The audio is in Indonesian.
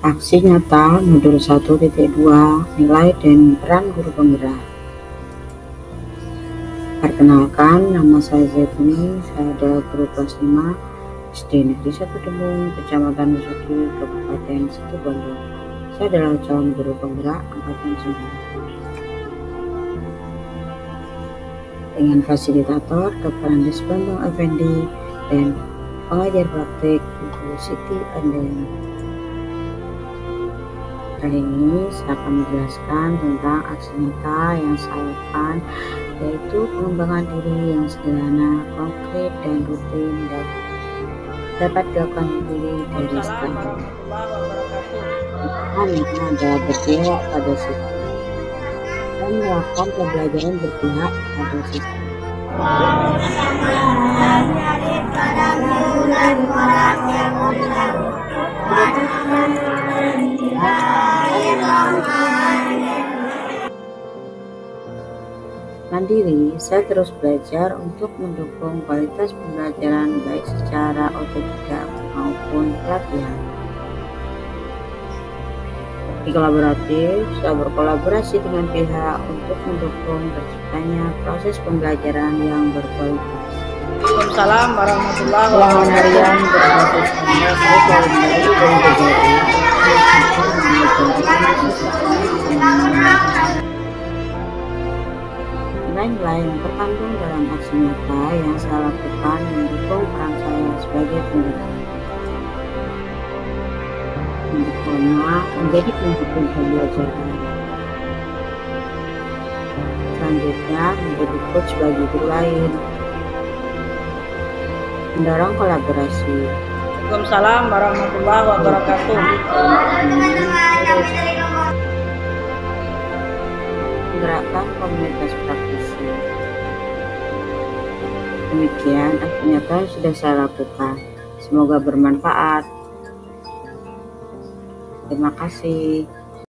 Aksi nyata modul 1.2 Nilai dan peran guru penggerak. Perkenalkan, nama saya Zaituni, saya adalah guru kelas 5 SD Negeri 1 Demung, Kecamatan Mesuki, Kabupaten Situbondo. Saya adalah calon guru penggerak angkatan 9. Dengan fasilitator Dr. Andes Bambang Effendi dan pengajar praktik Ibu Siti Andayani. Kali ini saya akan menjelaskan tentang aksi nyata yang saya lakukan, yaitu pengembangan diri yang sederhana, konkret, dan rutin dan dapat dilakukan diri dari sekarang. Kita adalah berpihak pada sistem dan melakukan pembelajaran berpihak pada sistem. Mandiri, saya terus belajar untuk mendukung kualitas pembelajaran baik secara otodidak maupun pelatihan. Di kolaboratif, saya berkolaborasi dengan pihak untuk mendukung terciptanya proses pembelajaran yang berkualitas. Waalaikumsalam warahmatullahi wabarakatuh. Harian berbasis nilai-nilai yang terkandung dalam aksi nyata yang saya lakukan mendukung peran saya sebagai penggerak. Pertama, menjadi pendukung pembelajaran. Selanjutnya, menjadi coach bagi guru lain. Mendorong kolaborasi. Waalaikumsalam warahmatullahi wabarakatuh. Menggerakkan komunitas praktisi. Demikian aksi nyata yang sudah saya lakukan. Semoga bermanfaat. Terima kasih.